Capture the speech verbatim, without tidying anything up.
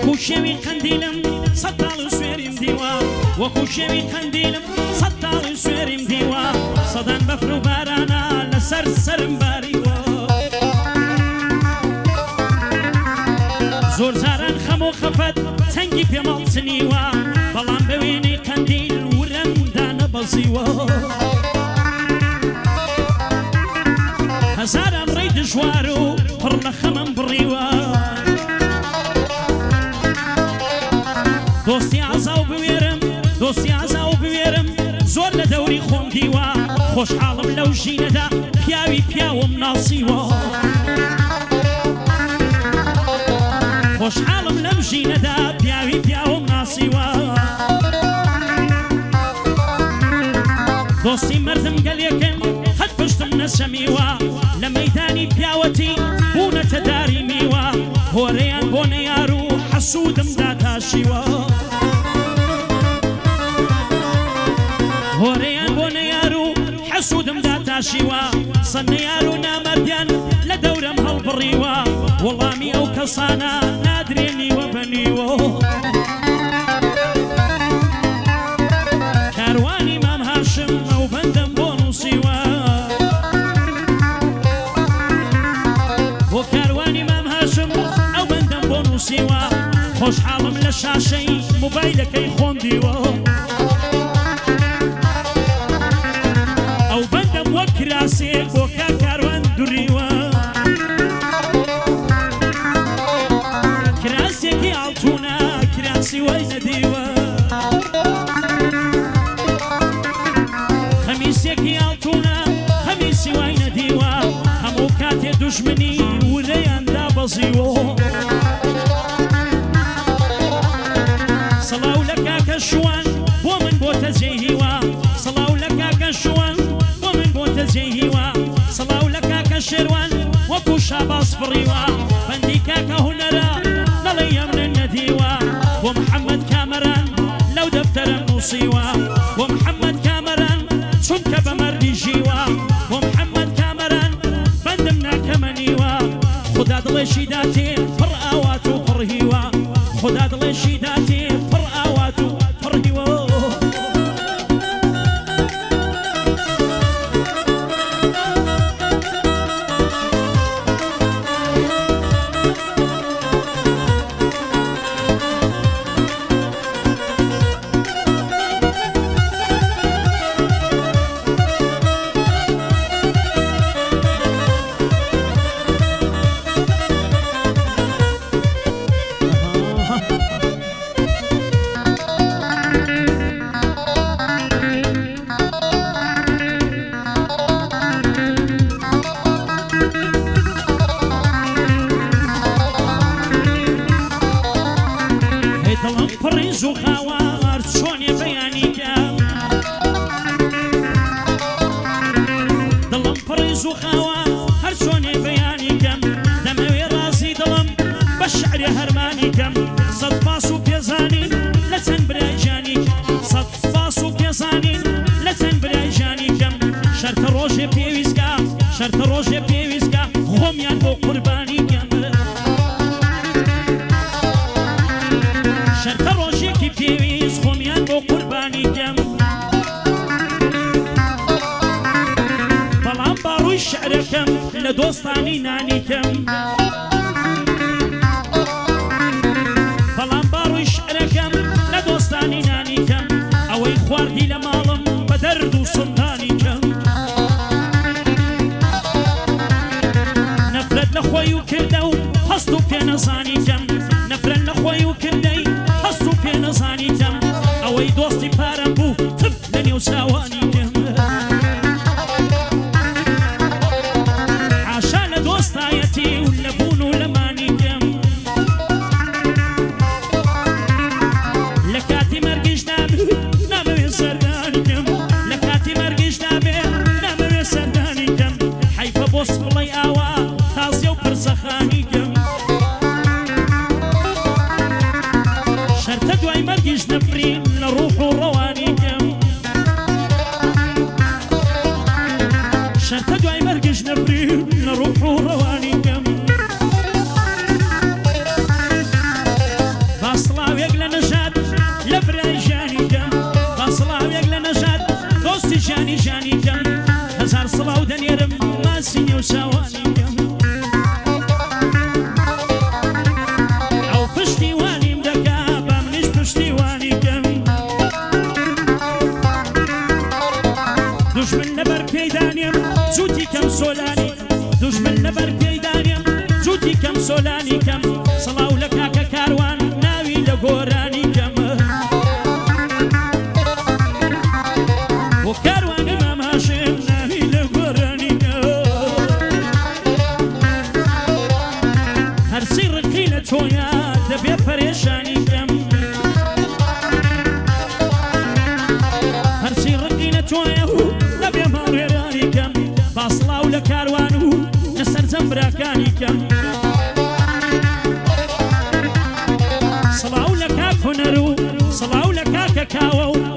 وەکو شێوی قەندیلم سەد تاڵی سوێریم دیوە وەکو شێوی قەندیلم سەد تاڵی سوێریم دیوە سەدان بەفر و بارانە لەسەر سەرم باریوە زۆر جاران خەم و خەفەت چەنگی پێمەڵچنیوە بەڵام بە وێنەی قەندیل ورەمدا نەبەزیوە هەزاران ڕێی دژوار و پڕ لە خەمم بڕیوە دۆستی عەزا و بوێرم دۆستی عەزا و بوێرم زۆر لە دەوری خۆم دیوە خۆشحاڵم لەو ژینەدا پیاوی پیاوم ناسیوە خۆشحاڵم لەم ژینەدا پیاوی پیاوم ناسیوە دۆستی مردم گەلێکن قەت پشتم نەسەمیوە لە مەیدانی پیاوەتی بوونەتە داری میوە هۆرەیان بۆ نەیار و حەسوودم داتاشیوە هۆرەیان بۆ نەیار و حەسوودم داتاشیوە سەد نەیار و نامەردیان لە دەورەم هەڵبڕیوە وەڵامی ئەو کەسانە نادرێنیوە بەنیوە کاروانی مام هاشم ئەو بەندەم بۆ نووسیوە بۆ کاروانی مام هاشم ئەو بەندەم بۆ نووسیوە خۆشحاڵم لە شاشەی موبایلەکەی خۆم دیوە ئەو بەندەم وەک کراسێک بۆ کار کاروان دوڕیوە کراسێکی ئاڵتوونە کراسی وای نەدیوە خەمیسێکی ئاڵتوونە خەمیسی وای نەدیوە هەموو کاتێ دوژمنی ورەیاندا بەزیوە سەڵاو لە کاکە شوان بۆ من بۆتە جێهیوە سەڵاو لە کاکە شوان بۆ من بۆتە جێهیوە سەڵاو لە کاکە شێروان وەکو شاباس بڕیوە بەندی کاکە هونەرە نەڵێ ئەمنە نەدیوە بۆ محەممەد کامەران لەو دەفتەرە نووسیوە بۆ محەممەد کامەران چونکە بە مەردی ژیوە بۆ محەممەد کامەران بەندم ناکەمەنیوە خدا دڵێشی داتێ پڕ ئاوات و پڕهیوە خدا دڵێشی داتێ پڕ ئاوات و پڕهیوە شەرتە ڕۆژێ پێویستکە خۆمیان بۆ قوربانی کەم شەرتە ڕۆژێکی پێویست خۆمیان بۆ قوربانی کەم بەڵام باڕووی شعرەکەم لە دۆستانی نانیکەم بەڵام باڕووی شعرەکەم لە دۆستانی نانیکەم ئەوەی خواردی لە ماڵم بە دەرد و سندانی کەم نەفرەت لە خۆی و کردە و هەست و پێنەزانی کەم نەفرەت لە خۆی و کردەی هەست و پێنەزانی کەم ئەوەی دۆستی پارەم بوو تب لە نێو چاوانی کەم عاشا لە دۆستایەتی و لە بوون و لەمانی کەم لە کاتی مەرگیشدا نامەوێ سەردانی کەم لە کاتی مەرگیشدا بێ نامەوێ سەردانی کەم حەیفە بۆ سپڵەی ئاوا تازیە و پرسەخانی کەم هەر پێیدانێم جووتی کەم سۆلانی کەم سەڵاو لە کاکە کاروان ناوی لە گۆرانی کەم بۆ کاروانی مام هاشم ناوی لە گۆرانی کەم هەرچی ڕقی لە تۆیە دەبێ پەرێشانی کەم هەرچی ڕقی لە تۆیە و دەبێ ماڵوێرانی کەم با سڵاو لە کاروان و لەسەر جەمبراکانی کەم سڵاو لە کاک هونەر و سڵاو لە کاکە کاوە و